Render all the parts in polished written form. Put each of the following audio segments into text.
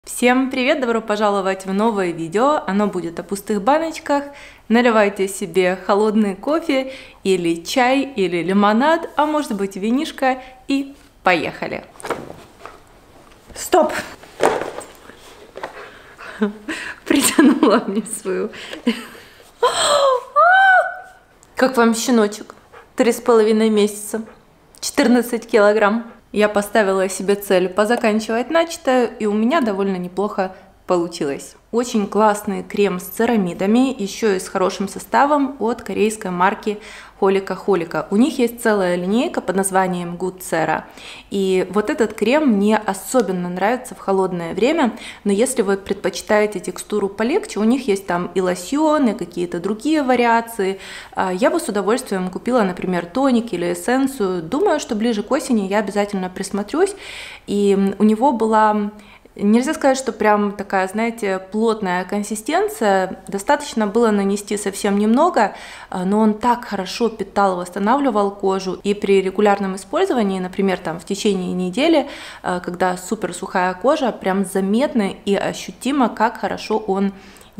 Всем привет! Добро пожаловать в новое видео. Оно будет о пустых баночках. Наливайте себе холодный кофе или чай, или лимонад, а может быть винишко, и поехали! Стоп! Притянула мне свою. Как вам щеночек? 3,5 месяца, 14 килограмм. Я поставила себе цель позаканчивать начатое, и у меня довольно неплохо получилось. Очень классный крем с церамидами, еще и с хорошим составом от корейской марки Холика. У них есть целая линейка под названием Good Cera. И вот этот крем мне особенно нравится в холодное время, но если вы предпочитаете текстуру полегче, у них есть там и лосьоны, какие-то другие вариации. Я бы с удовольствием купила, например, тоник или эссенцию. Думаю, что ближе к осени я обязательно присмотрюсь. И у него была... Нельзя сказать, что прям такая, знаете, плотная консистенция. Достаточно было нанести совсем немного, но он так хорошо питал, восстанавливал кожу. И при регулярном использовании, например, там в течение недели, когда супер сухая кожа, прям заметно и ощутимо, как хорошо он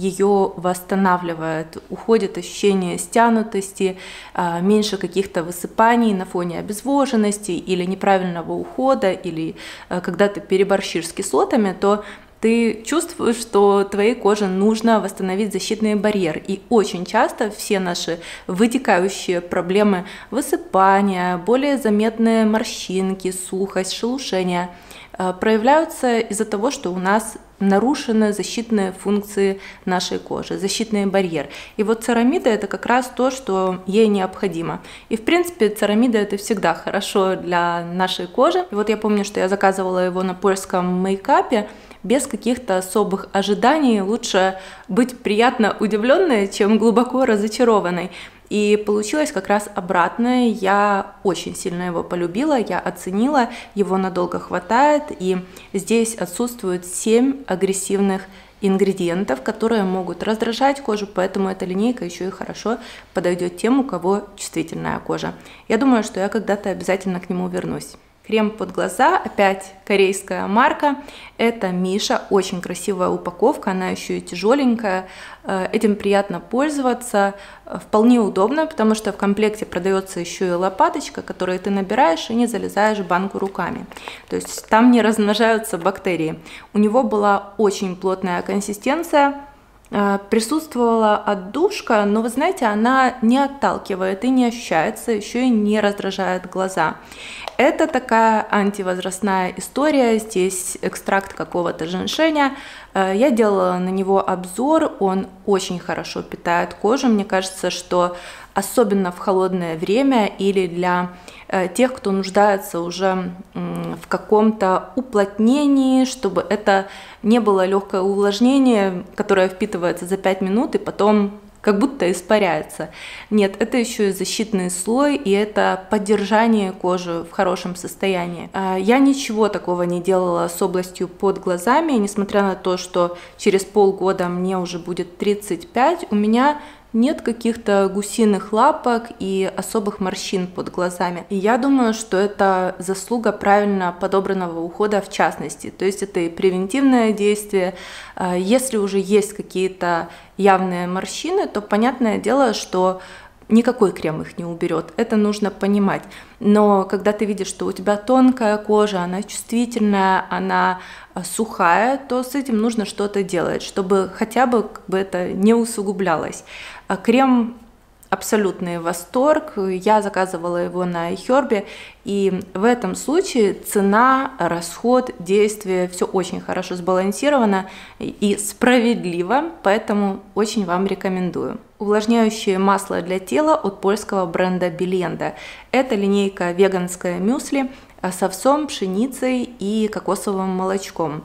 ее восстанавливает, уходит ощущение стянутости, меньше каких-то высыпаний на фоне обезвоженности или неправильного ухода, или когда ты переборщишь с кислотами, то ты чувствуешь, что твоей коже нужно восстановить защитный барьер. И очень часто все наши вытекающие проблемы высыпания, более заметные морщинки, сухость, шелушение проявляются из-за того, что у нас нарушены защитные функции нашей кожи, защитный барьер. И вот церамида — это как раз то, что ей необходимо. И в принципе церамида — это всегда хорошо для нашей кожи. И вот я помню, что я заказывала его на польском мейкапе без каких-то особых ожиданий. Лучше быть приятно удивленной, чем глубоко разочарованной. И получилось как раз обратное. Я очень сильно его полюбила, я оценила, его надолго хватает. И здесь отсутствует 7 агрессивных ингредиентов, которые могут раздражать кожу, поэтому эта линейка еще и хорошо подойдет тем, у кого чувствительная кожа. Я думаю, что я когда-то обязательно к нему вернусь. Крем под глаза, опять корейская марка, это Миша, очень красивая упаковка, она еще и тяжеленькая, этим приятно пользоваться, вполне удобно, потому что в комплекте продается еще и лопаточка, которую ты набираешь и не залезаешь в банку руками, то есть там не размножаются бактерии. У него была очень плотная консистенция, присутствовала отдушка, но вы знаете, она не отталкивает и не ощущается, еще и не раздражает глаза. Это такая антивозрастная история, здесь экстракт какого-то женьшеня. Я делала на него обзор, он очень хорошо питает кожу. Мне кажется, что особенно в холодное время или для тех, кто нуждается уже в каком-то уплотнении, чтобы это не было легкое увлажнение, которое впитывается за 5 минут и потом как будто испаряется. Нет, это еще и защитный слой, и это поддержание кожи в хорошем состоянии. Я ничего такого не делала с областью под глазами, несмотря на то, что через полгода мне уже будет 35, у меня нет каких-то гусиных лапок и особых морщин под глазами. И я думаю, что это заслуга правильно подобранного ухода в частности. То есть это и превентивное действие. Если уже есть какие-то явные морщины, то понятное дело, что никакой крем их не уберет, это нужно понимать. Но когда ты видишь, что у тебя тонкая кожа, она чувствительная, она сухая, то с этим нужно что-то делать, чтобы хотя бы это не усугублялось. Крем абсолютный восторг, я заказывала его на iHerb, и в этом случае цена, расход, действие, все очень хорошо сбалансировано и справедливо, поэтому очень вам рекомендую. Увлажняющее масло для тела от польского бренда Беленда. Это линейка веганское мюсли с овсом, пшеницей и кокосовым молочком.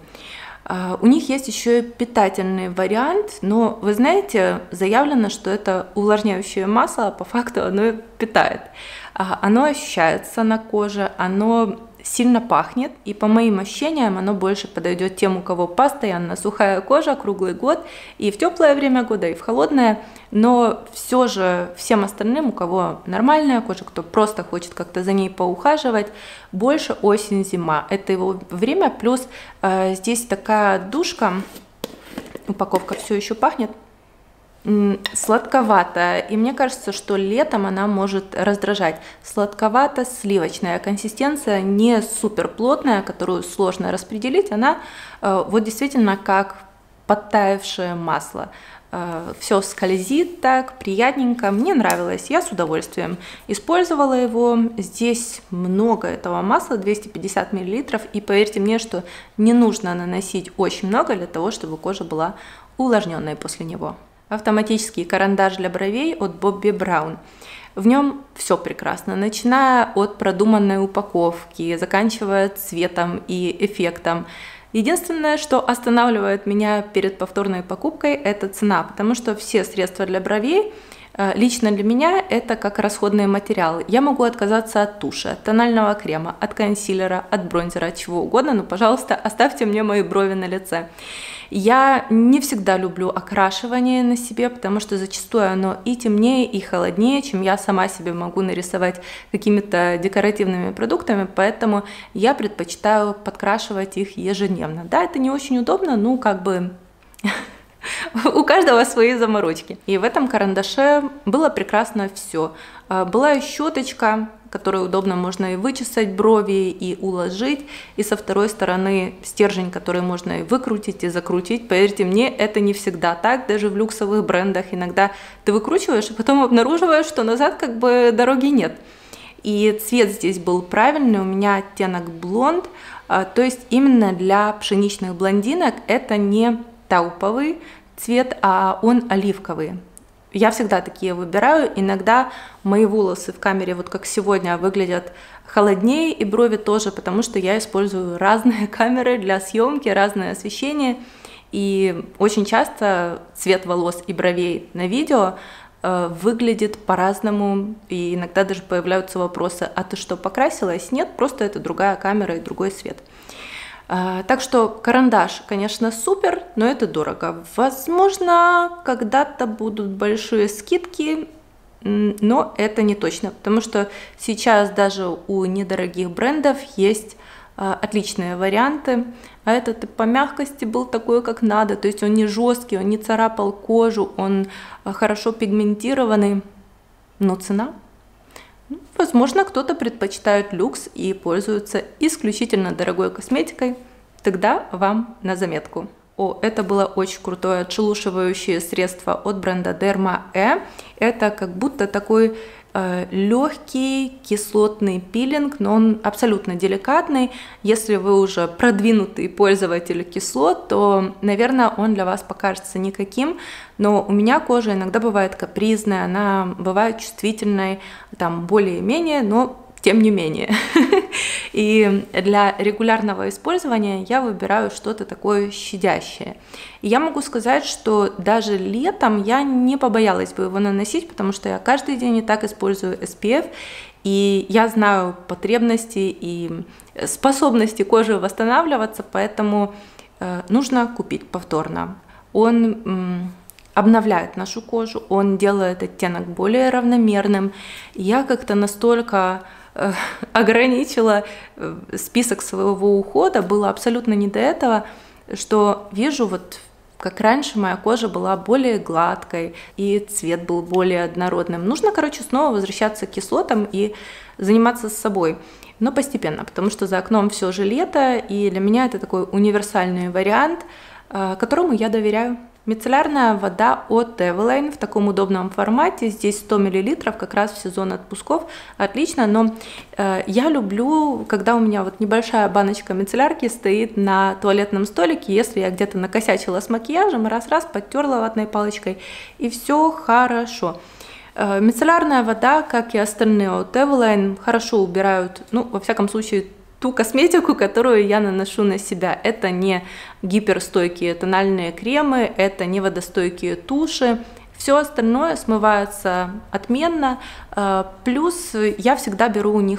У них есть еще и питательный вариант, но вы знаете, заявлено, что это увлажняющее масло, а по факту оно питает. Оно ощущается на коже, оно сильно пахнет, и по моим ощущениям оно больше подойдет тем, у кого постоянно сухая кожа круглый год, и в теплое время года, и в холодное, но все же всем остальным, у кого нормальная кожа, кто просто хочет как-то за ней поухаживать, больше осень-зима. Это его время, плюс здесь такая душка, упаковка все еще пахнет, сладковато, и мне кажется, что летом она может раздражать. Сладковато-сливочная консистенция, не супер плотная, которую сложно распределить, она вот действительно как подтаявшее масло. Все скользит так, приятненько, мне нравилось, я с удовольствием использовала его. Здесь много этого масла, 250 мл, и поверьте мне, что не нужно наносить очень много для того, чтобы кожа была увлажненной после него. Автоматический карандаш для бровей от Bobbi Brown. В нем все прекрасно, начиная от продуманной упаковки, заканчивая цветом и эффектом. Единственное, что останавливает меня перед повторной покупкой, это цена, потому что все средства для бровей лично для меня это как расходные материалы. Я могу отказаться от туши, от тонального крема, от консилера, от бронзера, от чего угодно, но, пожалуйста, оставьте мне мои брови на лице. Я не всегда люблю окрашивание на себе, потому что зачастую оно и темнее, и холоднее, чем я сама себе могу нарисовать какими-то декоративными продуктами, поэтому я предпочитаю подкрашивать их ежедневно. Да, это не очень удобно, ну как бы у каждого свои заморочки. И в этом карандаше было прекрасно все. Была и щеточка, которой удобно можно и вычесать брови, и уложить, и со второй стороны стержень, который можно и выкрутить, и закрутить. Поверьте мне, это не всегда так, даже в люксовых брендах иногда ты выкручиваешь, а потом обнаруживаешь, что назад как бы дороги нет. И цвет здесь был правильный, у меня оттенок блонд, то есть именно для пшеничных блондинок это не тауповый цвет, а он оливковый. Я всегда такие выбираю. Иногда мои волосы в камере, вот как сегодня, выглядят холоднее, и брови тоже, потому что я использую разные камеры для съемки, разное освещение. И очень часто цвет волос и бровей на видео выглядит по-разному. И иногда даже появляются вопросы: а ты что, покрасилась? Нет, просто это другая камера и другой свет. Так что карандаш, конечно, супер, но это дорого. Возможно, когда-то будут большие скидки, но это не точно, потому что сейчас даже у недорогих брендов есть отличные варианты. А этот по мягкости был такой, как надо, то есть он не жесткий, он не царапал кожу, он хорошо пигментированный, но цена? Возможно, кто-то предпочитает люкс и пользуется исключительно дорогой косметикой. Тогда вам на заметку. Это было очень крутое отшелушивающее средство от бренда Derma E. Это как будто такой легкий кислотный пилинг, но он абсолютно деликатный. Если вы уже продвинутый пользователь кислот, то, наверное, он для вас покажется никаким. Но у меня кожа иногда бывает капризная, она бывает чувствительной, там более-менее, но тем не менее. И для регулярного использования я выбираю что-то такое щадящее. И я могу сказать, что даже летом я не побоялась бы его наносить, потому что я каждый день и так использую SPF, и я знаю потребности и способности кожи восстанавливаться, поэтому нужно купить повторно. Он обновляет нашу кожу, он делает оттенок более равномерным. Я как-то настолько ограничила список своего ухода, было абсолютно не до этого, что вижу, вот как раньше моя кожа была более гладкой и цвет был более однородным. Нужно, короче, снова возвращаться к кислотам и заниматься с собой, но постепенно, потому что за окном все же лето, и для меня это такой универсальный вариант, которому я доверяю. Мицеллярная вода от Eveline в таком удобном формате, здесь 100 мл, как раз в сезон отпусков, отлично, но я люблю, когда у меня вот небольшая баночка мицеллярки стоит на туалетном столике, если я где-то накосячила с макияжем, раз-раз подтерла ватной палочкой, и все хорошо. Мицеллярная вода, как и остальные от Eveline, хорошо убирают, ну, во всяком случае, ту косметику, которую я наношу на себя. Это не гиперстойкие тональные кремы, это не водостойкие туши. Все остальное смывается отменно. Плюс я всегда беру у них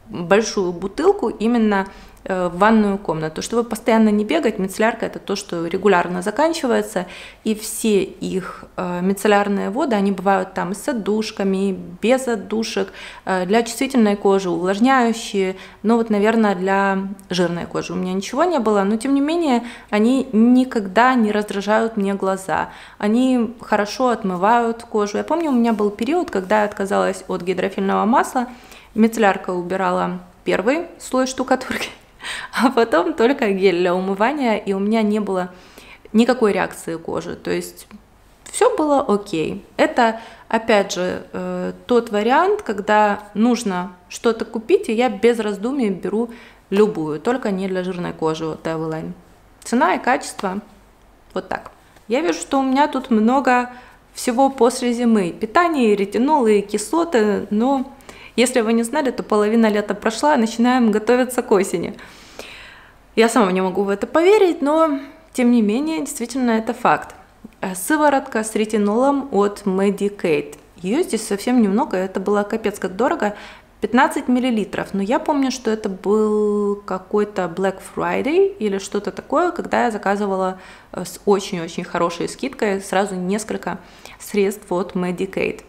большую бутылку именно в ванную комнату, чтобы постоянно не бегать. Мицеллярка — это то, что регулярно заканчивается, и все их мицеллярные воды, они бывают там с отдушками, без отдушек, для чувствительной кожи, увлажняющие, но вот, наверное, для жирной кожи у меня ничего не было, но тем не менее они никогда не раздражают мне глаза, они хорошо отмывают кожу. Я помню, у меня был период, когда я отказалась от гидрофильного масла, мицеллярка убирала первый слой штукатурки, а потом только гель для умывания, и у меня не было никакой реакции кожи, то есть все было окей. Это, опять же, тот вариант, когда нужно что-то купить, и я без раздумий беру любую, только не для жирной кожи от Eveline. Цена и качество, вот так. Я вижу, что у меня тут много всего после зимы, питание, ретинолы, кислоты, но если вы не знали, то половина лета прошла, начинаем готовиться к осени. Я сама не могу в это поверить, но тем не менее, действительно, это факт. Сыворотка с ретинолом от Medik8. Ее здесь совсем немного, это было капец как дорого, 15 мл. Но я помню, что это был какой-то Black Friday или что-то такое, когда я заказывала с очень-очень хорошей скидкой сразу несколько средств от Medik8.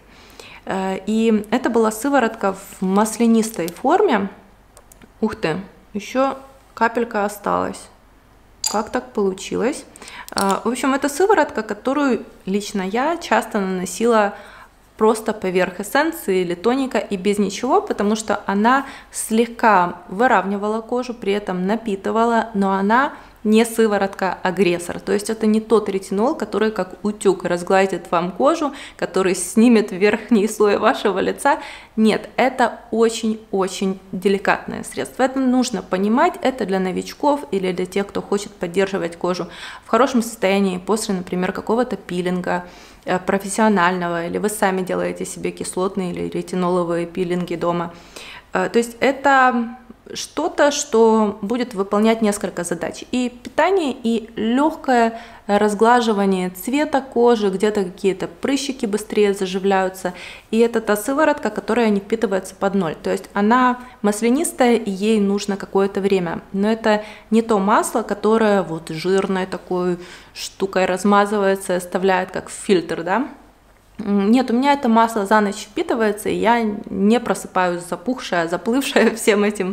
И это была сыворотка в маслянистой форме. Ух ты, еще капелька осталась. Как так получилось? В общем, это сыворотка, которую лично я часто наносила просто поверх эссенции или тоника и без ничего, потому что она слегка выравнивала кожу, при этом напитывала, но она не сыворотка-агрессор. То есть это не тот ретинол, который как утюг разгладит вам кожу, который снимет верхний слой вашего лица. Нет, это очень-очень деликатное средство. Это нужно понимать, это для новичков или для тех, кто хочет поддерживать кожу в хорошем состоянии после, например, какого-то пилинга профессионального, или вы сами делаете себе кислотные или ретиноловые пилинги дома. То есть это что-то, что будет выполнять несколько задач. И питание, и легкое разглаживание цвета кожи, где-то какие-то прыщики быстрее заживляются. И это та сыворотка, которая не впитывается под ноль. То есть она маслянистая, и ей нужно какое-то время. Но это не то масло, которое вот жирной такой штукой размазывается и оставляет как фильтр, да? Нет, у меня это масло за ночь впитывается, и я не просыпаюсь запухшая, заплывшая всем этим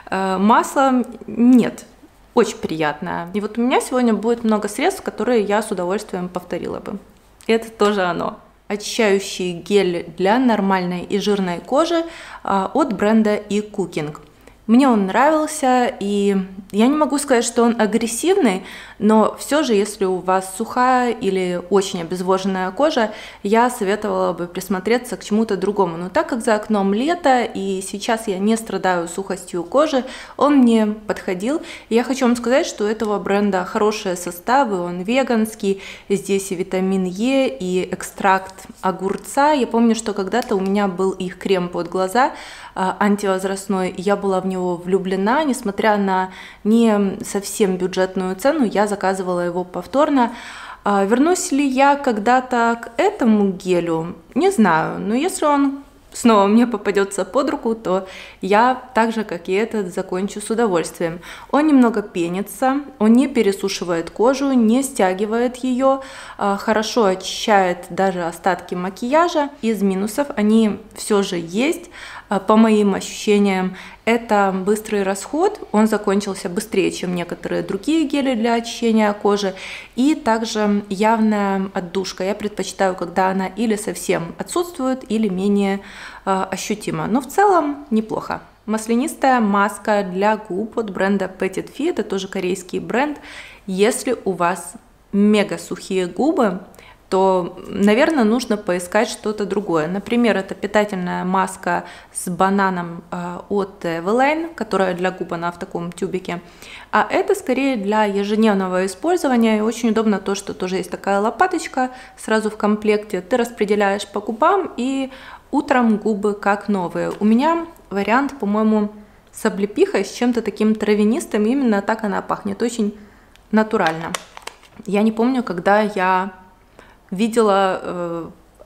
маслом. Нет, очень приятное. И вот у меня сегодня будет много средств, которые я с удовольствием повторила бы. Это тоже оно. Очищающий гель для нормальной и жирной кожи от бренда eCooking. Мне он нравился, и я не могу сказать, что он агрессивный, но все же, если у вас сухая или очень обезвоженная кожа, я советовала бы присмотреться к чему-то другому. Но так как за окном лето, и сейчас я не страдаю сухостью кожи, он мне подходил. И я хочу вам сказать, что у этого бренда хорошие составы, он веганский, здесь и витамин Е, и экстракт огурца. Я помню, что когда-то у меня был их крем под глаза, антивозрастной, я была в него влюблена, несмотря на не совсем бюджетную цену, я заказывала его повторно. Вернусь ли я когда-то к этому гелю? Не знаю, но если он снова мне попадется под руку, то я так же, как и этот, закончу с удовольствием. Он немного пенится, он не пересушивает кожу, не стягивает ее, хорошо очищает даже остатки макияжа. Из минусов они все же есть. По моим ощущениям, это быстрый расход, он закончился быстрее, чем некоторые другие гели для очищения кожи, и также явная отдушка. Я предпочитаю, когда она или совсем отсутствует, или менее ощутима, но в целом неплохо. Маслянистая маска для губ от бренда Petit Fi, это тоже корейский бренд. Если у вас мега сухие губы, то, наверное, нужно поискать что-то другое. Например, это питательная маска с бананом от Eveline, которая для губ, она в таком тюбике. А это скорее для ежедневного использования. И очень удобно то, что тоже есть такая лопаточка сразу в комплекте. Ты распределяешь по губам, и утром губы как новые. У меня вариант, по-моему, с облепихой, с чем-то таким травянистым. Именно так она пахнет, очень натурально. Я не помню, когда я видела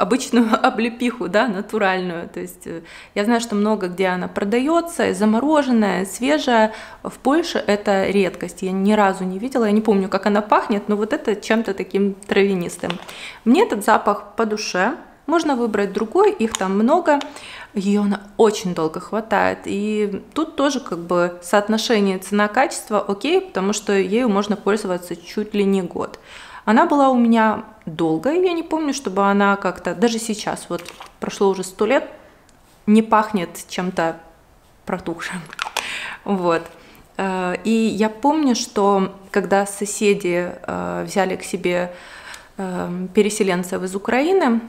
обычную облепиху, да, натуральную. То есть я знаю, что много где она продается, замороженная, свежая. В Польше это редкость. Я ни разу не видела, я не помню, как она пахнет, но вот это чем-то таким травянистым. Мне этот запах по душе. Можно выбрать другой, их там много. Ее она очень долго хватает. И тут тоже как бы соотношение цена-качество окей, потому что ею можно пользоваться чуть ли не год. Она была у меня долго, я не помню, чтобы она как-то, даже сейчас, вот прошло уже 100 лет, не пахнет чем-то протухшим. Вот. И я помню, что когда соседи взяли к себе переселенцев из Украины,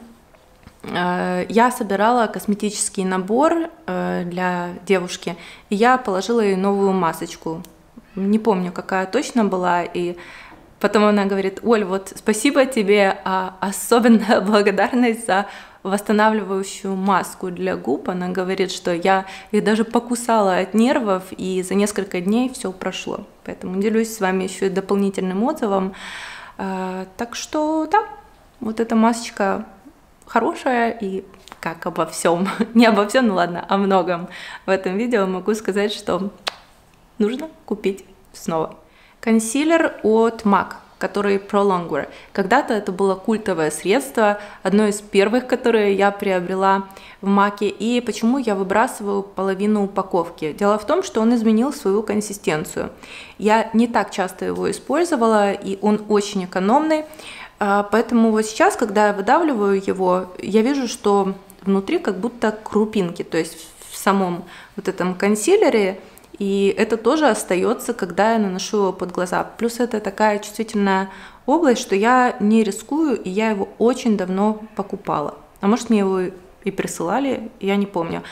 я собирала косметический набор для девушки, и я положила ей новую масочку. Не помню, какая точно была, и потом она говорит: Оль, вот спасибо тебе, особенная благодарность за восстанавливающую маску для губ. Она говорит, что я их даже покусала от нервов, и за несколько дней все прошло. Поэтому делюсь с вами еще и дополнительным отзывом. Так что да, вот эта масочка хорошая, и как обо всем, не обо всем, ну ладно, о многом в этом видео могу сказать, что нужно купить снова. Консилер от MAC, который Pro Longwear. Когда-то это было культовое средство, одно из первых, которые я приобрела в MAC. И почему я выбрасываю половину упаковки? Дело в том, что он изменил свою консистенцию. Я не так часто его использовала, и он очень экономный. Поэтому вот сейчас, когда я выдавливаю его, я вижу, что внутри как будто крупинки, то есть в самом вот этом консилере, и это тоже остается, когда я наношу его под глаза. Плюс это такая чувствительная область, что я не рискую, и я его очень давно покупала. А может, мне его и присылали, я не помню.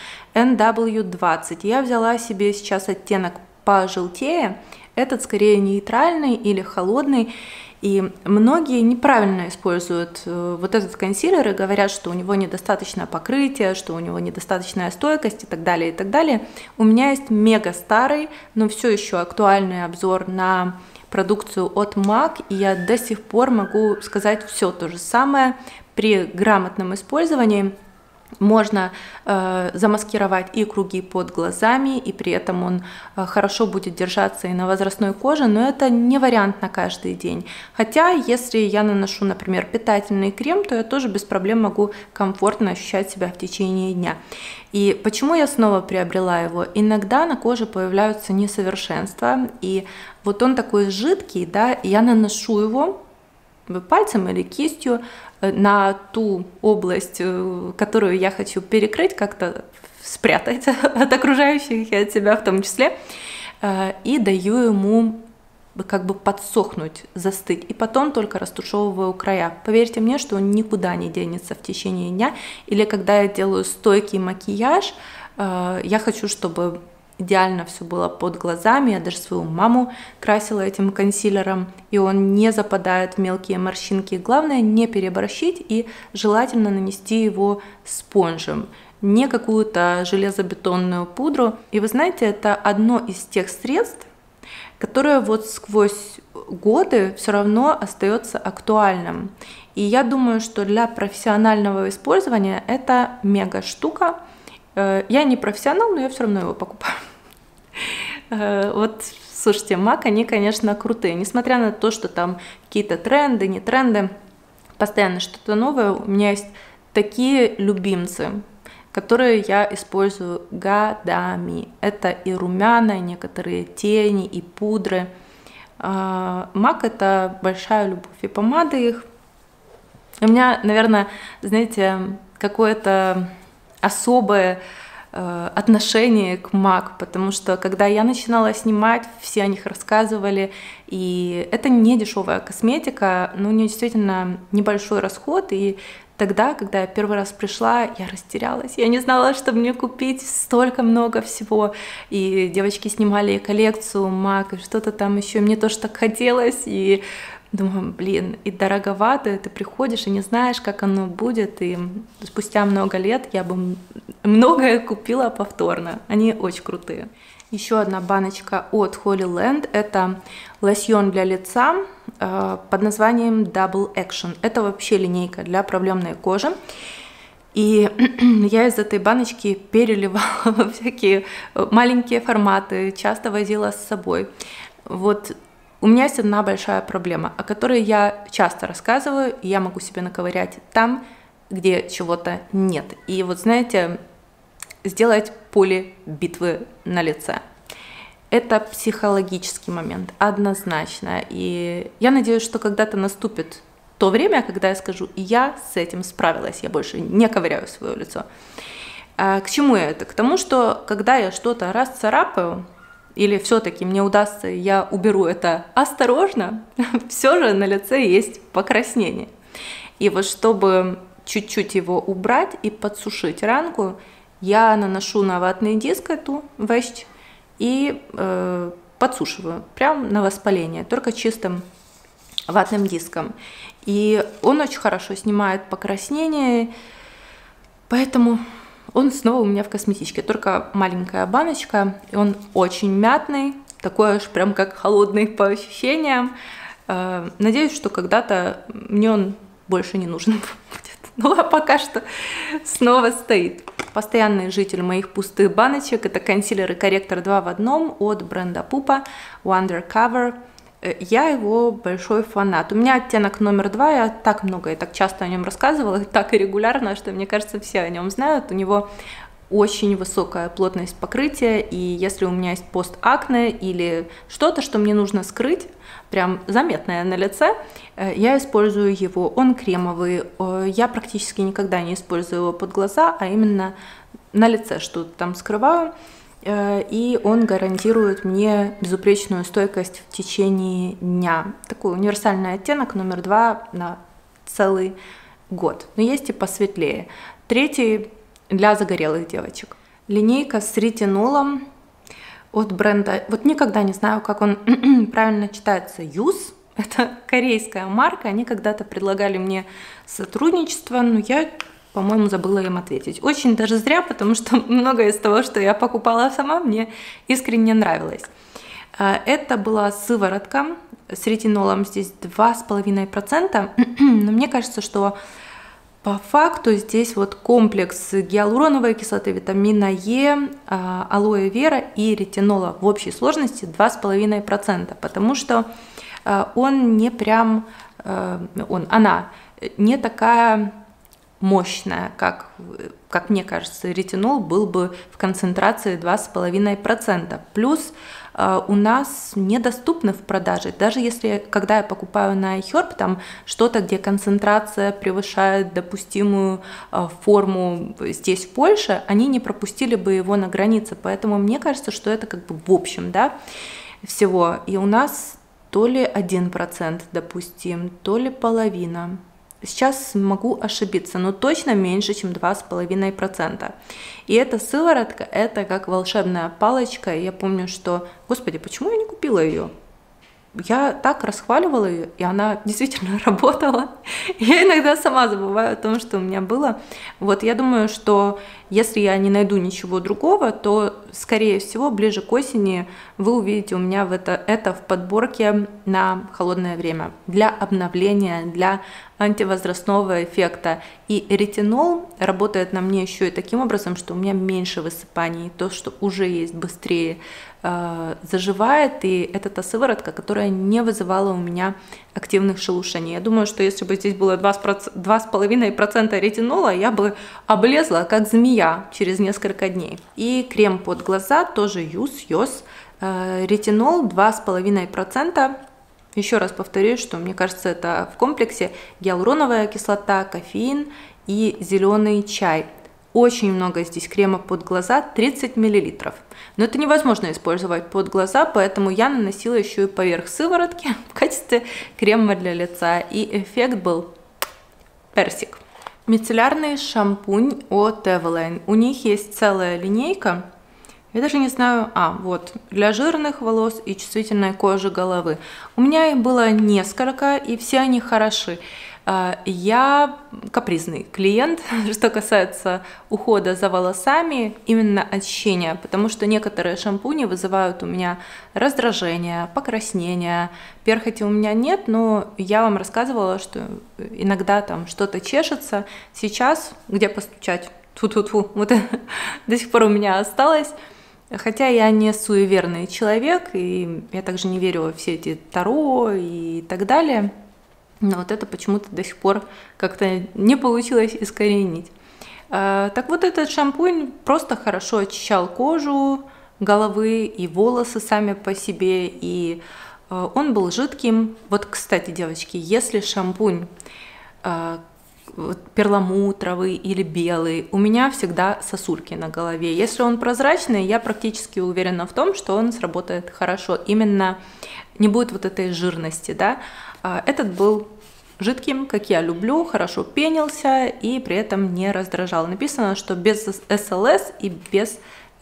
NW20. Я взяла себе сейчас оттенок пожелтее. Этот скорее нейтральный или холодный. И многие неправильно используют вот этот консилер и говорят, что у него недостаточно покрытия, что у него недостаточная стойкость и так далее, и так далее. У меня есть мега старый, но все еще актуальный обзор на продукцию от MAC, и я до сих пор могу сказать все то же самое. При грамотном использовании можно замаскировать и круги под глазами, и при этом он хорошо будет держаться и на возрастной коже, но это не вариант на каждый день. Хотя, если я наношу, например, питательный крем, то я тоже без проблем могу комфортно ощущать себя в течение дня. И почему я снова приобрела его? Иногда на коже появляются несовершенства, и вот он такой жидкий, да, и я наношу его пальцем или кистью на ту область, которую я хочу перекрыть, как-то спрятать от окружающих и от себя в том числе, и даю ему как бы подсохнуть, застыть, и потом только растушевываю края. Поверьте мне, что он никуда не денется в течение дня, или когда я делаю стойкий макияж, я хочу, чтобы идеально все было под глазами. Я даже свою маму красила этим консилером, и он не западает в мелкие морщинки. Главное не переборщить, и желательно нанести его спонжем, не какую-то железобетонную пудру. И вы знаете, это одно из тех средств, которое вот сквозь годы все равно остается актуальным. И я думаю, что для профессионального использования это мега штука. Я не профессионал, но я все равно его покупаю. Вот, слушайте, MAC, они, конечно, крутые. Несмотря на то, что там какие-то тренды, не тренды, постоянно что-то новое, у меня есть такие любимцы, которые я использую годами. Это и румяна, и некоторые тени, и пудры. MAC – это большая любовь. И помады их. У меня, наверное, знаете, какое-то особое отношение к MAC, потому что когда я начинала снимать, все о них рассказывали, и это не дешевая косметика, но у нее действительно небольшой расход, и тогда, когда я первый раз пришла, я растерялась, я не знала, что мне купить, столько много всего, и девочки снимали коллекцию MAC, и что-то там еще, и мне тоже так хотелось, и думаю, блин, и дороговато, ты приходишь и не знаешь, как оно будет, и спустя много лет я бы многое купила повторно. Они очень крутые. Еще одна баночка от Holy Land, это лосьон для лица под названием Double Action. Это вообще линейка для проблемной кожи. И я из этой баночки переливала во всякие маленькие форматы, часто возила с собой. Вот у меня есть одна большая проблема, о которой я часто рассказываю, и я могу себе наковырять там, где чего-то нет. И вот знаете, сделать поле битвы на лице. Это психологический момент, однозначно. И я надеюсь, что когда-то наступит то время, когда я скажу, и я с этим справилась, я больше не ковыряю свое лицо. К чему я это? К тому, что когда я что-то расцарапаю, или все-таки мне удастся, я уберу это осторожно, все же на лице есть покраснение. И вот чтобы чуть-чуть его убрать и подсушить ранку, я наношу на ватный диск эту вещь и подсушиваю прямо на воспаление, только чистым ватным диском. И он очень хорошо снимает покраснение, поэтому он снова у меня в косметичке, только маленькая баночка, и он очень мятный, такой аж прям как холодный по ощущениям. Надеюсь, что когда-то мне он больше не нужен будет. Ну а пока что снова стоит. Постоянный житель моих пустых баночек — это консилер и корректор 2 в одном от бренда Pupa Wondercover. Я его большой фанат. У меня оттенок номер 2, я так много и так часто о нем рассказывала, так и регулярно, что мне кажется, все о нем знают. У него очень высокая плотность покрытия, и если у меня есть постакне или что-то, что мне нужно скрыть, прям заметное на лице, я использую его. Он кремовый, я практически никогда не использую его под глаза, а именно на лице что-то там скрываю. И он гарантирует мне безупречную стойкость в течение дня. Такой универсальный оттенок номер 2 на целый год. Но есть и посветлее. Третий для загорелых девочек. Линейка с ретинолом от бренда, вот никогда не знаю, как он правильно читается, Юз. Это корейская марка, они когда-то предлагали мне сотрудничество, но я, по-моему, забыла им ответить. Очень даже зря, потому что многое из того, что я покупала сама, мне искренне нравилось. Это была сыворотка с ретинолом, здесь 2,5%, но мне кажется, что по факту здесь вот комплекс гиалуроновой кислоты, витамина Е, алоэ вера и ретинола в общей сложности 2,5%, потому что он не прям, она не такая мощная, как мне кажется, ретинол был бы в концентрации 2,5%. Плюс у нас недоступны в продаже, даже если, когда я покупаю на iHerb, там что-то, где концентрация превышает допустимую форму здесь, в Польше, они не пропустили бы его на границе, поэтому мне кажется, что это как бы в общем, да, всего, и у нас то ли 1% допустим, то ли половина. Сейчас могу ошибиться, но точно меньше, чем 2,5%. И эта сыворотка, это как волшебная палочка. Я помню, что, господи, почему я не купила ее? Я так расхваливала ее, и она действительно работала. Я иногда сама забываю о том, что у меня было. Вот я думаю, что если я не найду ничего другого, то, скорее всего, ближе к осени вы увидите у меня это в подборке на холодное время. Для обновления, для антивозрастного эффекта. И ретинол работает на мне еще и таким образом, что у меня меньше высыпаний. То, что уже есть, быстрее заживает, и это та сыворотка, которая не вызывала у меня активных шелушений. Я думаю, что если бы здесь было 2,5% ретинола, я бы облезла как змея через несколько дней. И крем под глаза тоже Юз, ретинол 2,5%. Еще раз повторюсь, что мне кажется, это в комплексе гиалуроновая кислота, кофеин и зеленый чай. Очень много здесь крема под глаза, 30 мл. Но это невозможно использовать под глаза, поэтому я наносила еще и поверх сыворотки в качестве крема для лица. И эффект был персик. Мицеллярный шампунь от Eveline. У них есть целая линейка. Я даже не знаю, вот, для жирных волос и чувствительной кожи головы. У меня их было несколько, и все они хороши. Я капризный клиент, что касается ухода за волосами, именно очищения, потому что некоторые шампуни вызывают у меня раздражение, покраснение. Перхоти у меня нет, но я вам рассказывала, что иногда там что-то чешется. Сейчас, где постучать? Тьфу-тьфу-тьфу, вот до сих пор у меня осталось. Хотя я не суеверный человек, и я также не верю во все эти таро и так далее. Но вот это почему-то до сих пор как-то не получилось искоренить. Так вот, этот шампунь просто хорошо очищал кожу, головы и волосы сами по себе, и он был жидким. Вот, кстати, девочки, если шампунь перламутровый или белый, у меня всегда сосульки на голове. Если он прозрачный, я практически уверена в том, что он сработает хорошо. Именно не будет вот этой жирности, да. Этот был жидким, как я люблю, хорошо пенился и при этом не раздражал. Написано, что без СЛС и без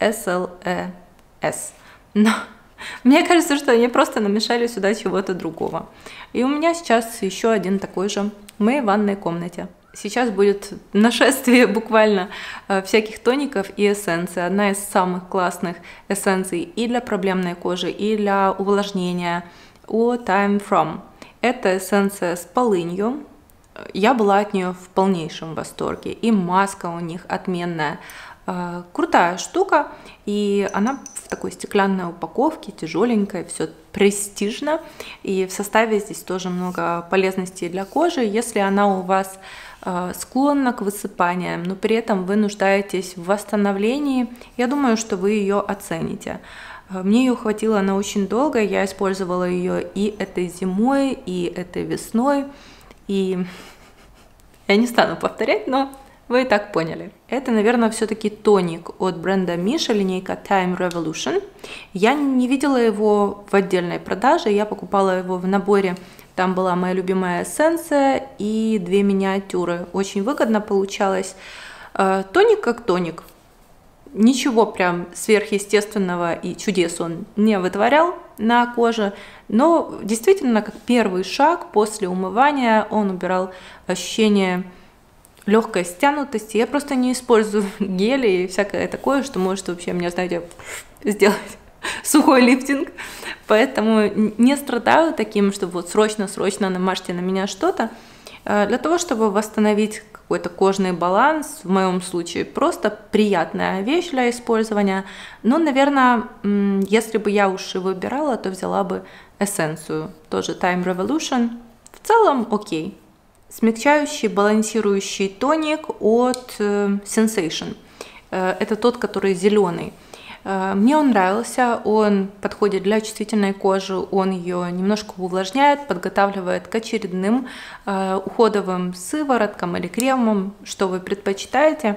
СЛЭС. Но мне кажется, что они просто намешали сюда чего-то другого. И у меня сейчас еще один такой же в моей ванной комнате. Сейчас будет нашествие буквально всяких тоников и эссенций. Одна из самых классных эссенций и для проблемной кожи, и для увлажнения от Time From. Это эссенция с полынью. Я была от нее в полнейшем восторге. И маска у них отменная. Крутая штука. И она в такой стеклянной упаковке, тяжеленькая, все престижно. И в составе здесь тоже много полезностей для кожи. Если она у вас склонна к высыпаниям, но при этом вы нуждаетесь в восстановлении, я думаю, что вы ее оцените. Мне ее хватило на очень долго, я использовала ее и этой зимой, и этой весной, и я не стану повторять, но вы и так поняли. Это, наверное, все-таки тоник от бренда Missha, линейка Time Revolution. Я не видела его в отдельной продаже, я покупала его в наборе. Там была моя любимая эссенция и 2 миниатюры. Очень выгодно получалось. Тоник как тоник. Ничего прям сверхъестественного и чудес он не вытворял на коже, но действительно, как первый шаг после умывания, он убирал ощущение легкой стянутости. Я просто не использую гели и всякое такое, что может вообще мне, знаете, сделать сухой лифтинг, поэтому не страдаю таким, что вот срочно намажьте на меня что-то. Для того, чтобы восстановить какой-то кожный баланс, в моем случае просто приятная вещь для использования. Но, наверное, если бы я уж и выбирала, то взяла бы эссенцию, тоже Time Revolution. В целом окей. Смягчающий, балансирующий тоник от Sensation. Это тот, который зеленый. Мне он нравился, он подходит для чувствительной кожи, он ее немножко увлажняет, подготавливает к очередным уходовым сывороткам или кремам, что вы предпочитаете,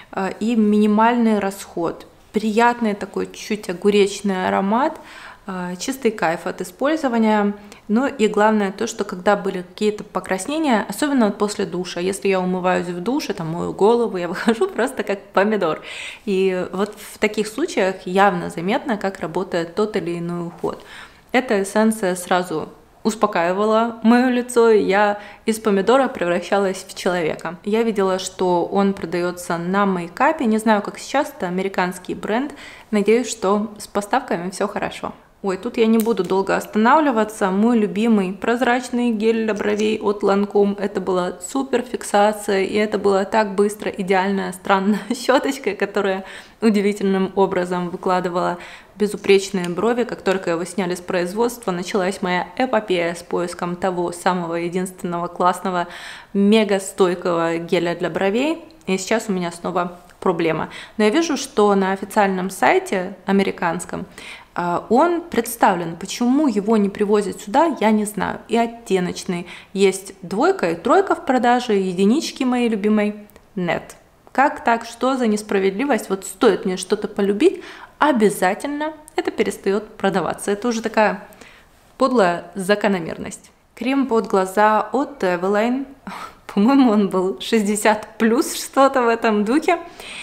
и минимальный расход. Приятный такой чуть огуречный аромат, чистый кайф от использования. Ну и главное то, что когда были какие-то покраснения, особенно вот после душа, если я умываюсь в душе, там мою голову, я выхожу просто как помидор. И вот в таких случаях явно заметно, как работает тот или иной уход. Эта эссенция сразу успокаивала мое лицо, и я из помидора превращалась в человека. Я видела, что он продается на мейкапе, не знаю, как сейчас, это американский бренд. Надеюсь, что с поставками все хорошо. Ой, тут я не буду долго останавливаться. Мой любимый прозрачный гель для бровей от Lancome. Это была супер фиксация, и это было так быстро, идеальная, странная щеточка, которая удивительным образом выкладывала безупречные брови. Как только его сняли с производства, началась моя эпопея с поиском того самого единственного классного, мега стойкого геля для бровей. И сейчас у меня снова проблема. Но я вижу, что на официальном сайте американском он представлен. Почему его не привозят сюда, я не знаю. И оттеночный. Есть 2 и 3 в продаже, единички моей любимой нет. Как так? Что за несправедливость? Вот стоит мне что-то полюбить, обязательно это перестает продаваться. Это уже такая подлая закономерность. Крем под глаза от Eveline. По-моему, он был 60+, что-то в этом духе.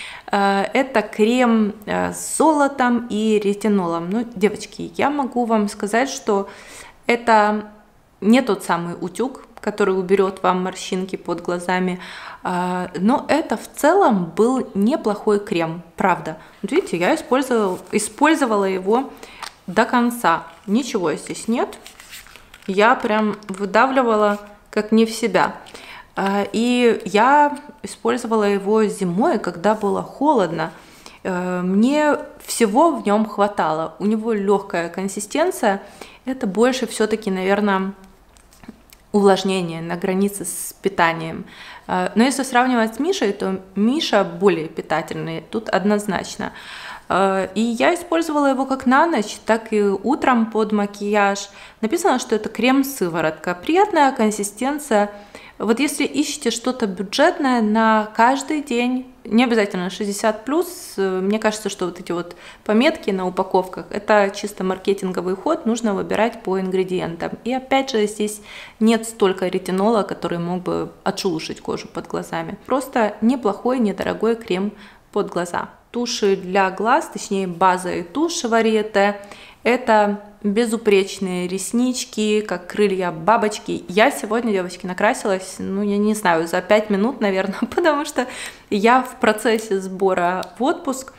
Это крем с золотом и ретинолом. Ну, девочки, я могу вам сказать, что это не тот самый утюг, который уберет вам морщинки под глазами. Но это в целом был неплохой крем, правда. Вот видите, я использовала его до конца. Ничего здесь нет. Я прям выдавливала как не в себя. И я использовала его зимой, когда было холодно. Мне всего в нем хватало. У него легкая консистенция. Это больше все-таки, наверное, увлажнение на границе с питанием. Но если сравнивать с Мишей, то Миша более питательный. Тут однозначно. И я использовала его как на ночь, так и утром под макияж. Написано, что это крем-сыворотка. Приятная консистенция. Вот если ищете что-то бюджетное на каждый день, не обязательно 60+, мне кажется, что вот эти вот пометки на упаковках, это чисто маркетинговый ход, нужно выбирать по ингредиентам. И опять же, здесь нет столько ретинола, который мог бы отшелушить кожу под глазами. Просто неплохой, недорогой крем под глаза. Туши для глаз, точнее база и тушь Varieté, это безупречные реснички, как крылья бабочки. Я сегодня, девочки, накрасилась, ну, я не знаю, за 5 минут, наверное, потому что я в процессе сбора в отпуск,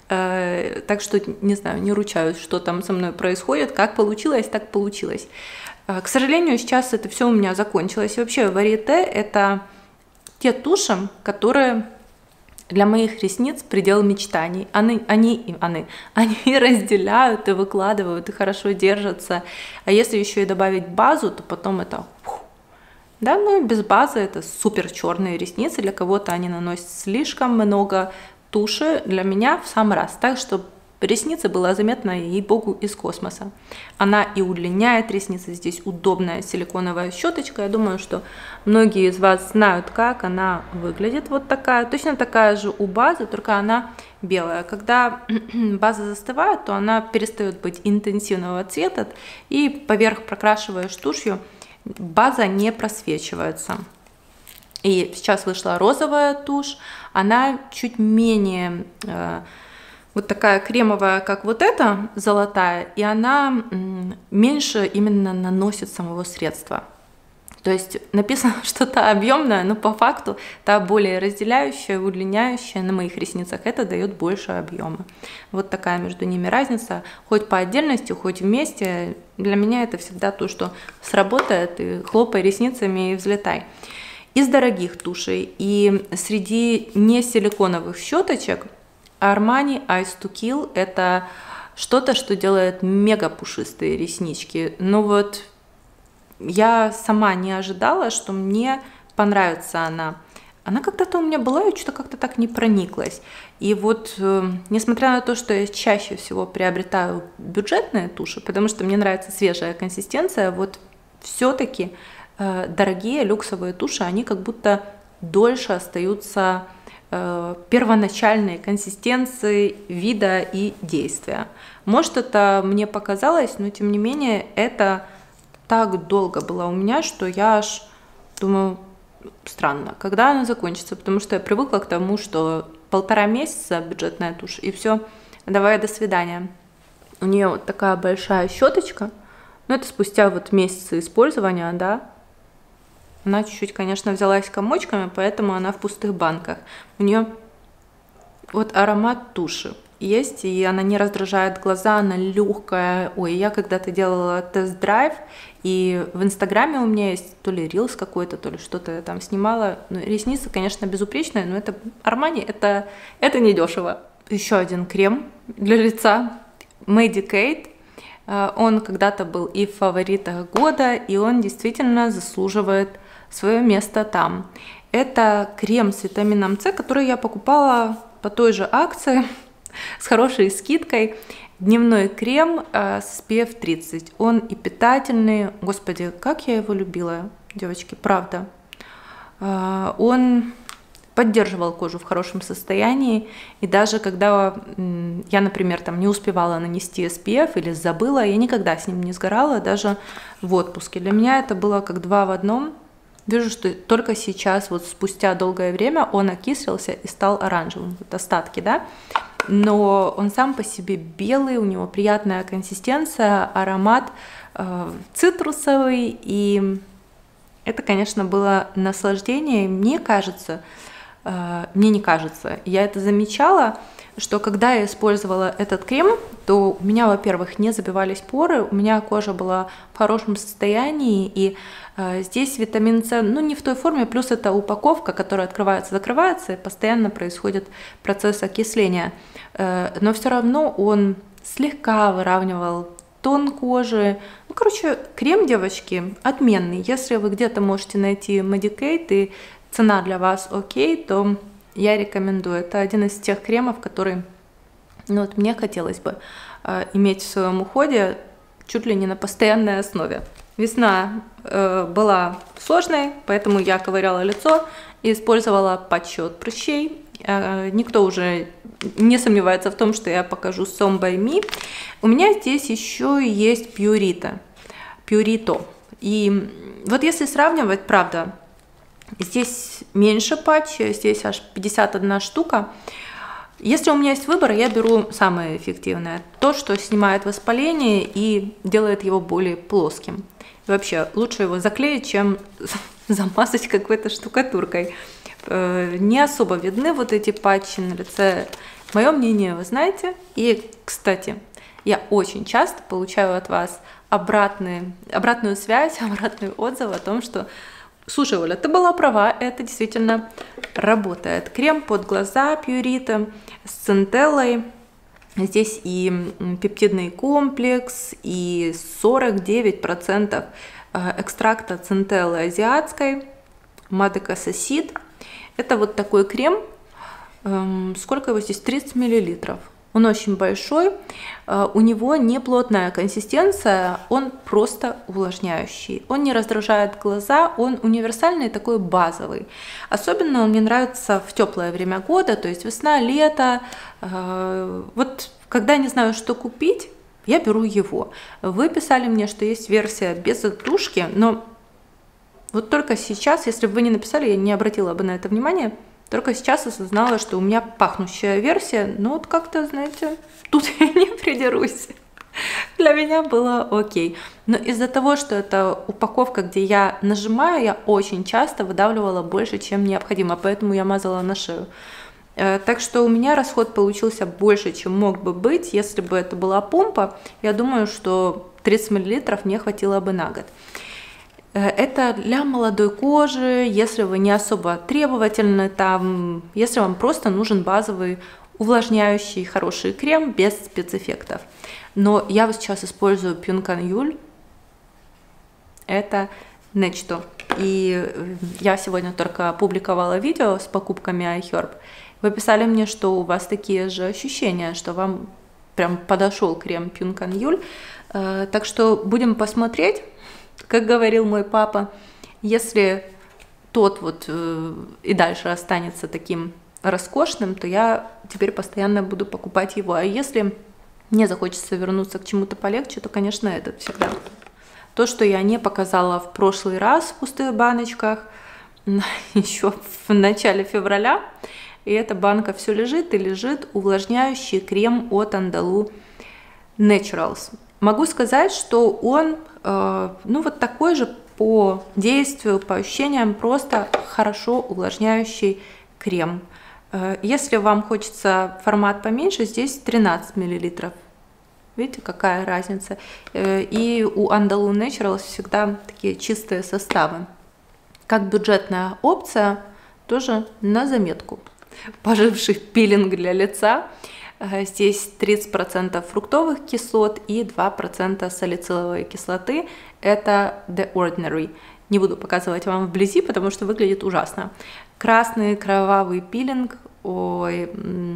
так что, не знаю, не ручаюсь, что там со мной происходит, как получилось, так получилось. К сожалению, сейчас это все у меня закончилось. И вообще, Varieté — это те туши, которые для моих ресниц предел мечтаний. Они разделяют и выкладывают, и хорошо держатся. А если еще и добавить базу, то потом это... Да, ну без базы это супер черные ресницы. Для кого-то они наносят слишком много туши. Для меня в самый раз. Так что ресница была заметна, ей-богу, из космоса. Она и удлиняет ресницы. Здесь удобная силиконовая щеточка. Я думаю, что многие из вас знают, как она выглядит. Вот такая. Точно такая же у базы, только она белая. Когда база застывает, то она перестает быть интенсивного цвета. И поверх прокрашиваешь тушью, база не просвечивается. И сейчас вышла розовая тушь. Она чуть менее... вот такая кремовая, как вот эта, золотая, и она меньше именно наносит самого средства. То есть написано, что та объемная, но по факту та более разделяющая, удлиняющая на моих ресницах, это дает больше объема. Вот такая между ними разница, хоть по отдельности, хоть вместе. Для меня это всегда то, что сработает, и хлопай ресницами и взлетай. Из дорогих тушей и среди не силиконовых щеточек Armani Eyes to Kill — это что-то, что делает мега пушистые реснички. Но вот я сама не ожидала, что мне понравится она. Она когда-то у меня была, и что-то как-то так не прониклась. И вот, несмотря на то, что я чаще всего приобретаю бюджетные туши, потому что мне нравится свежая консистенция, вот все-таки дорогие люксовые туши, они как будто дольше остаются первоначальной консистенции, вида и действия. Может, это мне показалось, но тем не менее это так долго было у меня, что я аж думаю, странно, когда она закончится, потому что я привыкла к тому, что 1,5 месяца бюджетная тушь, и все, давай, до свидания. У нее вот такая большая щеточка, но это спустя вот месяцы использования, да. Она чуть-чуть, конечно, взялась комочками, поэтому она в пустых банках. У нее вот аромат туши есть, и она не раздражает глаза, она легкая. Ой, я когда-то делала тест-драйв, и в Инстаграме у меня есть то ли рилс какой-то, то ли что-то я там снимала. Ну, ресницы, конечно, безупречные, но это Armani, это недешево. Еще один крем для лица, Medik8. Он когда-то был и в фаворитах года, и он действительно заслуживает свое место там. Это крем с витамином С, который я покупала по той же акции с хорошей скидкой. Дневной крем с SPF 30. Он и питательный. Господи, как я его любила, девочки, правда. Он поддерживал кожу в хорошем состоянии. И даже когда я, например, там не успевала нанести SPF или забыла, я никогда с ним не сгорала, даже в отпуске. Для меня это было как 2 в 1. Вижу, что только сейчас, вот спустя долгое время, он окислился и стал оранжевым. Вот остатки, да? Но он сам по себе белый, у него приятная консистенция, аромат цитрусовый, и Это, конечно, было наслаждение. Мне не кажется, я это замечала, что когда я использовала этот крем, то у меня, во-первых, не забивались поры, у меня кожа была в хорошем состоянии, и здесь витамин С, ну, не в той форме, плюс это упаковка, которая открывается, закрывается, и постоянно происходит процесс окисления. Но все равно он слегка выравнивал тон кожи. Ну, короче, крем, девочки, отменный. Если вы где-то можете найти Medik8 и цена для вас окей, то я рекомендую. Это один из тех кремов, который, ну, вот мне хотелось бы иметь в своем уходе чуть ли не на постоянной основе. Весна была сложной, поэтому я ковыряла лицо и использовала патчи от прыщей. Никто уже не сомневается в том, что я покажу Som by Me. У меня здесь еще есть Purito. И вот если сравнивать, правда, здесь меньше патчей, здесь аж 51 штука. Если у меня есть выбор, я беру самое эффективное. То, что снимает воспаление и делает его более плоским. И вообще, лучше его заклеить, чем замазать какой-то штукатуркой. Не особо видны вот эти патчи на лице. Мое мнение вы знаете. И, кстати, я очень часто получаю от вас обратную связь, обратный отзыв о том, что слушай, Оля, ты была права, это действительно работает. Крем под глаза Purito с центеллой. Здесь и пептидный комплекс, и 49% экстракта центеллы азиатской, мадекасосид. Это вот такой крем, сколько его здесь, 30 мл. Он очень большой, у него не плотная консистенция, он просто увлажняющий. Он не раздражает глаза, он универсальный, такой базовый. Особенно он мне нравится в теплое время года, то есть весна, лето. Вот когда не знаю, что купить, я беру его. Вы писали мне, что есть версия без отдушки, но вот только сейчас, если бы вы не написали, я не обратила бы на это внимание. Только сейчас осознала, что у меня пахнущая версия, но вот как-то, знаете, тут я не придерусь. Для меня было окей. Но из-за того, что это упаковка, где я нажимаю, я очень часто выдавливала больше, чем необходимо, поэтому я мазала на шею. Так что у меня расход получился больше, чем мог бы быть. Если бы это была помпа, я думаю, что 30 мл мне хватило бы на год. Это для молодой кожи, если вы не особо требовательны, если вам просто нужен базовый увлажняющий хороший крем без спецэффектов. Но я вот сейчас использую P'Un-Kanyeul. Это нечто. И я сегодня только опубликовала видео с покупками iHerb. Вы писали мне, что у вас такие же ощущения, что вам прям подошел крем P'Un-Kanyeul. Так что будем посмотреть. Как говорил мой папа, если тот вот и дальше останется таким роскошным, то я теперь постоянно буду покупать его. А если мне захочется вернуться к чему-то полегче, то, конечно, этот всегда. То, что я не показала в прошлый раз в пустых баночках, еще в начале февраля, и эта банка все лежит и лежит, увлажняющий крем от Andalou Naturals. Могу сказать, что он, ну, вот такой же по действию, по ощущениям, просто хорошо увлажняющий крем. Если вам хочется формат поменьше, здесь 13 мл. Видите, какая разница. И у Andalou Naturals всегда такие чистые составы. Как бюджетная опция, тоже на заметку. Поживший пилинг для лица. Здесь 30% фруктовых кислот и 2% салициловой кислоты. Это The Ordinary. Не буду показывать вам вблизи, потому что выглядит ужасно. Красный кровавый пилинг. Ой,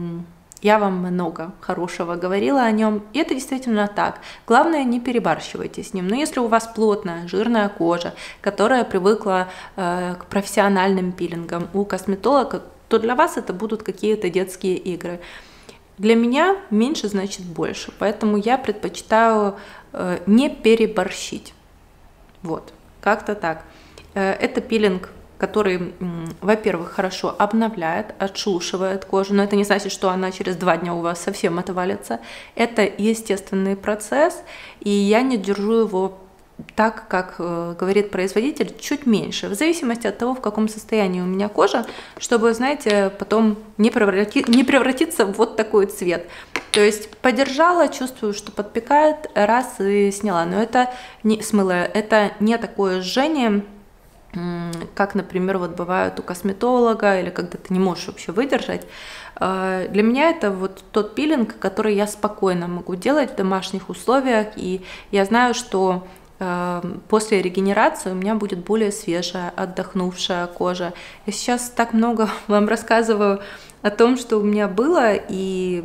я вам много хорошего говорила о нем. И это действительно так. Главное, не перебарщивайте с ним. Но если у вас плотная, жирная кожа, которая привыкла к профессиональным пилингам у косметолога, то для вас это будут какие-то детские игры. Для меня меньше значит больше, поэтому я предпочитаю не переборщить. Вот, как-то так. Это пилинг, который, во-первых, хорошо обновляет, отшелушивает кожу, но это не значит, что она через 2 дня у вас совсем отвалится. Это естественный процесс, и я не держу его так, как говорит производитель, чуть меньше, в зависимости от того, в каком состоянии у меня кожа, чтобы, знаете, потом не превратиться в вот такой цвет. То есть подержала, чувствую, что подпекает, раз и сняла. Но это не смыла, это не такое жжение, как, например, вот бывает у косметолога, или когда ты не можешь вообще выдержать. Для меня это вот тот пилинг, который я спокойно могу делать в домашних условиях, и я знаю, что после регенерации у меня будет более свежая, отдохнувшая кожа. Я сейчас так много вам рассказываю о том, что у меня было, и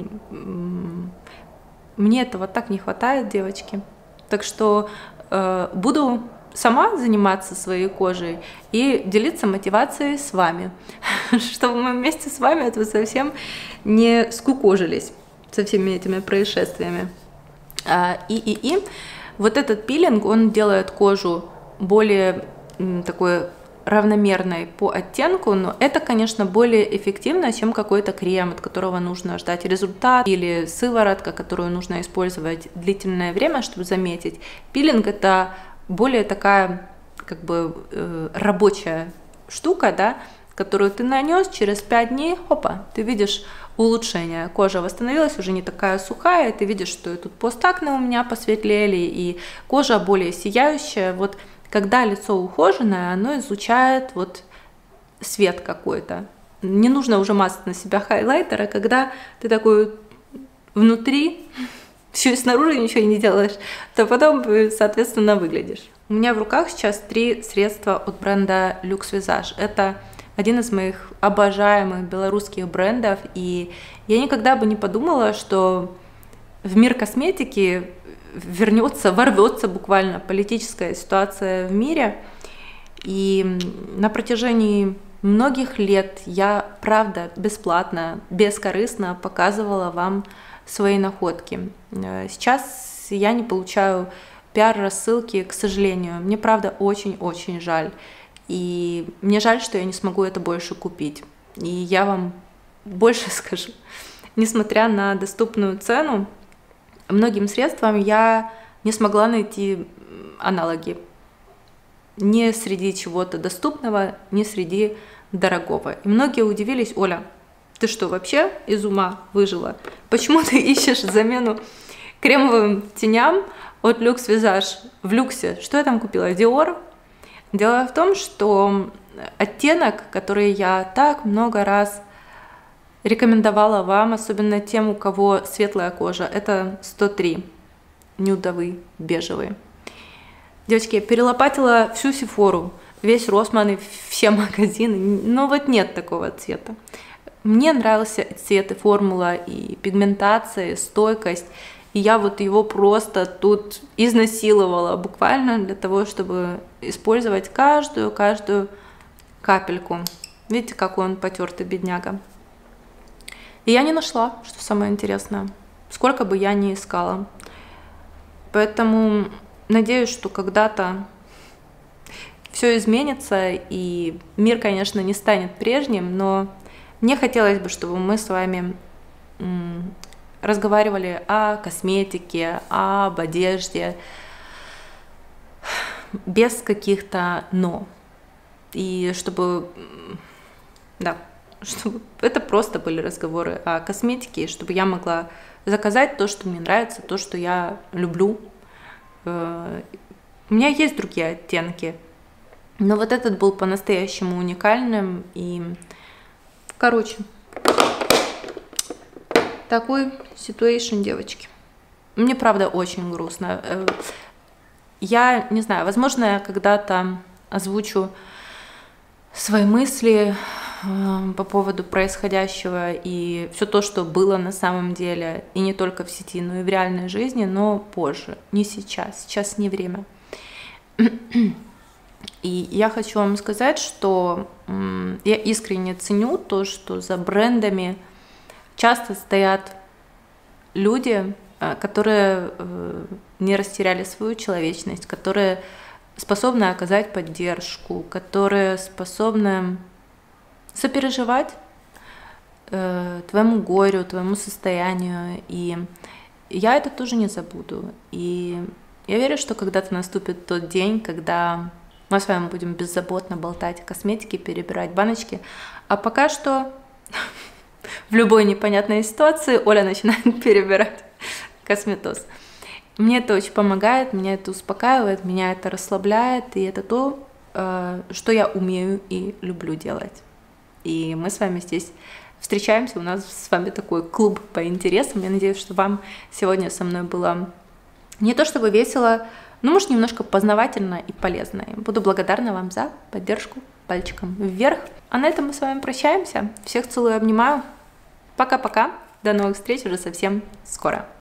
мне этого так не хватает, девочки. Так что буду сама заниматься своей кожей и делиться мотивацией с вами, чтобы мы вместе с вами это совсем не скукожились со всеми этими происшествиями. И вот этот пилинг, он делает кожу более такой равномерной по оттенку, но это, конечно, более эффективно, чем какой-то крем, от которого нужно ждать результат, или сыворотка, которую нужно использовать длительное время, чтобы заметить. Пилинг — это более такая, как бы, рабочая штука, да, которую ты нанес, через 5 дней, опа, ты видишь улучшение. Кожа восстановилась, уже не такая сухая, ты видишь, что и тут постакне у меня посветлели, и кожа более сияющая. Вот когда лицо ухоженное, оно излучает вот свет какой-то. Не нужно уже мазать на себя хайлайтер, а когда ты такой внутри, еще и снаружи ничего не делаешь, то потом, соответственно, выглядишь. У меня в руках сейчас 3 средства от бренда Luxe Visage. Это один из моих обожаемых белорусских брендов, и я никогда бы не подумала, что в мир косметики ворвется буквально политическая ситуация в мире. И на протяжении многих лет я, правда, бесплатно, бескорыстно показывала вам свои находки. Сейчас я не получаю пиар-рассылки, к сожалению. Мне, правда, очень-очень жаль. И мне жаль, что я не смогу это больше купить. И я вам больше скажу. Несмотря на доступную цену, многим средствам я не смогла найти аналоги. Ни среди чего-то доступного, ни среди дорогого. И многие удивились: Оля, ты что, вообще из ума выжила? Почему ты ищешь замену кремовым теням от Luxe Visage в люксе? Что я там купила? Dior? Дело в том, что оттенок, который я так много раз рекомендовала вам, особенно тем, у кого светлая кожа, это 103, нюдовый, бежевый. Девочки, я перелопатила всю Сефору, весь Росман и все магазины, но вот нет такого цвета. Мне нравился цвет и формула, и пигментация, и стойкость, и я вот его просто тут изнасиловала буквально для того, чтобы использовать каждую капельку. Видите, какой он потертый, бедняга. И я не нашла, что самое интересное, сколько бы я ни искала. Поэтому надеюсь, что когда-то все изменится, и мир, конечно, не станет прежним, но мне хотелось бы, чтобы мы с вами разговаривали о косметике, об одежде, без каких-то «но». И чтобы это просто были разговоры о косметике, и чтобы я могла заказать то, что мне нравится, то, что я люблю. У меня есть другие оттенки, но вот этот был по-настоящему уникальным. И, короче, такой ситуэйшн, девочки. Мне, правда, очень грустно. Я не знаю, возможно, я когда-то озвучу свои мысли по поводу происходящего и все то, что было на самом деле, и не только в сети, но и в реальной жизни, но позже, не сейчас. Сейчас не время. И я хочу вам сказать, что я искренне ценю то, что за брендами часто стоят люди, которые не растеряли свою человечность, которые способны оказать поддержку, которые способны сопереживать твоему горю, твоему состоянию. И я это тоже не забуду. И Я верю, что когда-то наступит тот день, когда мы с вами будем беззаботно болтать о косметике, перебирать баночки. А пока что в любой непонятной ситуации Оля начинает перебирать косметоз. Мне это очень помогает, меня это успокаивает, меня это расслабляет, и это то, что я умею и люблю делать. И мы с вами здесь встречаемся, у нас с вами такой клуб по интересам. Я надеюсь, что вам сегодня со мной было не то чтобы весело, но, может, немножко познавательно и полезно. Я буду благодарна вам за поддержку пальчиком вверх. А на этом мы с вами прощаемся. Всех целую, обнимаю. Пока-пока. До новых встреч уже совсем скоро.